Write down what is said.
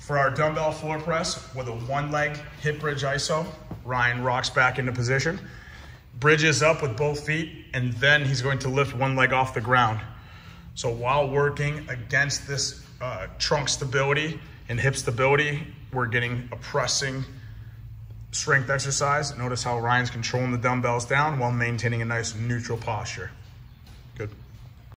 For our dumbbell floor press with a one leg hip bridge iso, Ryan rocks back into position, bridges up with both feet, and then he's going to lift one leg off the ground. So while working against this trunk stability and hip stability, we're getting a pressing strength exercise. Notice how Ryan's controlling the dumbbells down while maintaining a nice neutral posture.